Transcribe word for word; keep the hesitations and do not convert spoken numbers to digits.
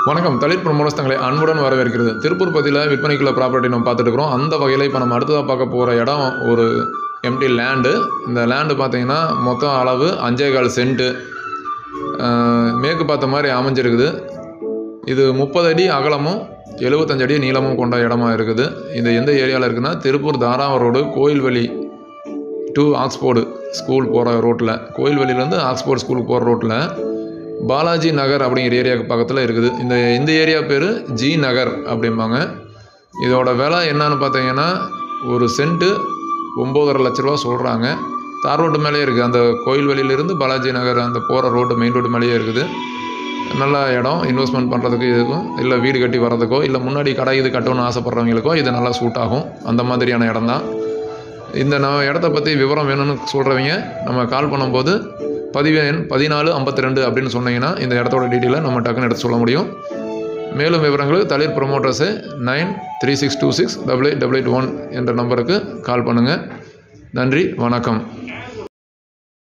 வணக்கம். தலித் ப்ரமோட்டர்ஸ் தங்களை அன்புடன் வரவேற்கிறது. திருப்பூர் பகுதியில் விற்பனைக்குள்ள ப்ராப்பர்ட்டி நம்ம பார்த்துட்டு இருக்கிறோம். அந்த வகையில் இப்போ நம்ம அடுத்ததாக பார்க்க போகிற இடம் ஒரு எம்டி லேண்டு. இந்த லேண்டு பார்த்தீங்கன்னா மொத்தம் அளவு அஞ்சே கால் சென்ட்டு மேற்கு பார்த்த மாதிரி அமைஞ்சிருக்குது. இது முப்பது அடி அகலமும் எழுபத்தஞ்சு அடி நீளமும் கொண்ட இடமா இருக்குது. இது எந்த ஏரியாவில் இருக்குன்னா Tiruppur Dharavaram road Koyilveli to Oxford school போகிற ரோட்டில், கோயில்வெளியிலேருந்து ஆக்ஸ்போர்ட் ஸ்கூலுக்கு போகிற ரோட்டில் பாலாஜி நகர் அப்படிங்கிற ஏரியாவுக்கு பக்கத்தில் இருக்குது. இந்த இந்த ஏரியா பேர் ஜி நகர் அப்படிம்பாங்க. இதோட விலை என்னன்னு பார்த்தீங்கன்னா ஒரு சென்ட்டு ஒம்போதரை லட்ச ரூபா சொல்கிறாங்க. தார் ரோட்டு மேலேயே இருக்குது. அந்த கோயில்வெளியிலேருந்து பாலாஜி நகர் அந்த போகிற ரோடு மெயின் ரோடு மேலேயே இருக்குது. நல்ல இடம் இன்வெஸ்ட்மெண்ட் பண்ணுறதுக்கு இதுக்கும், இல்லை வீடு கட்டி வர்றதுக்கோ, இல்லை முன்னாடி கடை இது கட்டணும்னு ஆசைப்பட்றவங்களுக்கோ இது நல்லா சூட் ஆகும். அந்த மாதிரியான இடம் தான். இந்த நம்ம இடத்த பற்றி விவரம் வேணும்னு சொல்கிறவங்க நம்ம கால் பண்ணும்போது பதிவு எண் பதினாலு ஐம்பத்தி ரெண்டு அப்படின்னு சொன்னீங்கன்னா இந்த இடத்தோட டீட்டெயிலை நம்ம டக்குன்னு எடுத்து சொல்ல முடியும். மேலும் விவரங்களுக்கு Dalit promoters nine three six two six double eight double eight one என்ற நம்பருக்கு கால் பண்ணுங்கள். நன்றி, வணக்கம்.